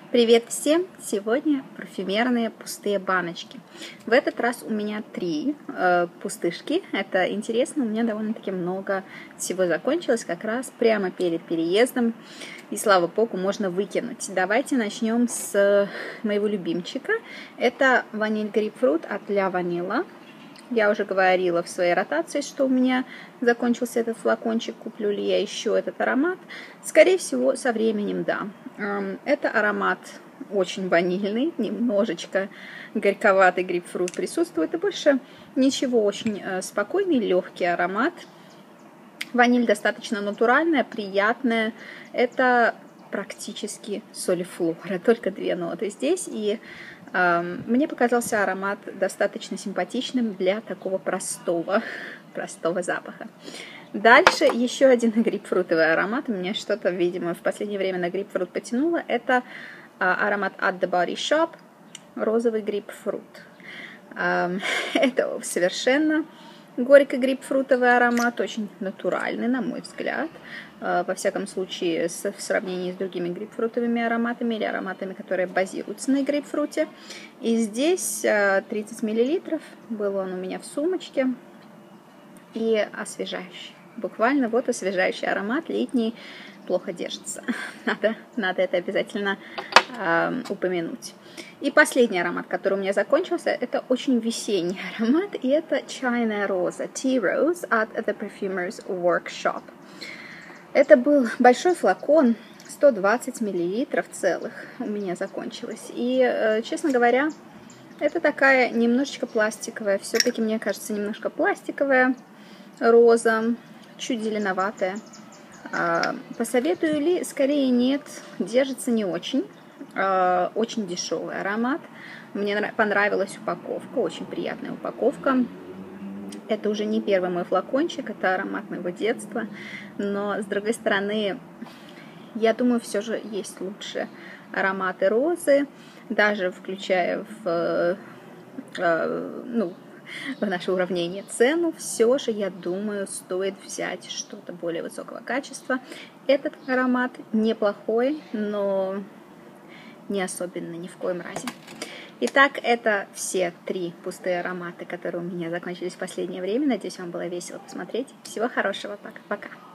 Привет всем! Сегодня парфюмерные пустые баночки. В этот раз у меня 3 пустышки. Это интересно, у меня довольно-таки много всего закончилось как раз прямо перед переездом. И слава богу, можно выкинуть. Давайте начнем с моего любимчика. Это ваниль грейпфрут от La Vanilla. Я уже говорила в своей ротации, что у меня закончился этот флакончик, куплю ли я еще этот аромат. Скорее всего, со временем, да. Это аромат очень ванильный, немножечко горьковатый грейпфрут присутствует, и больше ничего, очень спокойный, легкий аромат. Ваниль достаточно натуральная, приятная. Это практически солифлора, только 2 ноты здесь, и мне показался аромат достаточно симпатичным для такого простого запаха. Дальше еще один грейпфрутовый аромат. Меня что-то, видимо, в последнее время на грейпфрут потянуло. Это аромат от The Body Shop, розовый грейпфрут. Это совершенно горько-грейпфрутовый аромат, очень натуральный, на мой взгляд. Во всяком случае, в сравнении с другими грейпфрутовыми ароматами или ароматами, которые базируются на грейпфруте. И здесь 30 мл, был он у меня в сумочке. И освежающий. Буквально вот освежающий аромат, летний, плохо держится. Надо это обязательно упомянуть. И последний аромат, который у меня закончился, это очень весенний аромат, и это чайная роза, Tea Rose от The Perfumer's Workshop. Это был большой флакон, 120 мл целых у меня закончилось. И, честно говоря, это такая немножечко пластиковая, все-таки, мне кажется, немножко пластиковая роза, чуть зеленоватая. Посоветую ли? Скорее нет, держится не очень. Очень дешевый аромат. Мне понравилась упаковка, очень приятная упаковка. Это уже не первый мой флакончик, это аромат моего детства. Но, с другой стороны, я думаю, все же есть лучшие ароматы розы, даже включая в наше уравнение цену, все же, я думаю, стоит взять что-то более высокого качества. Этот аромат неплохой, но не особенно ни в коем разе. Итак, это все 3 пустые ароматы, которые у меня закончились в последнее время. Надеюсь, вам было весело посмотреть. Всего хорошего. Пока.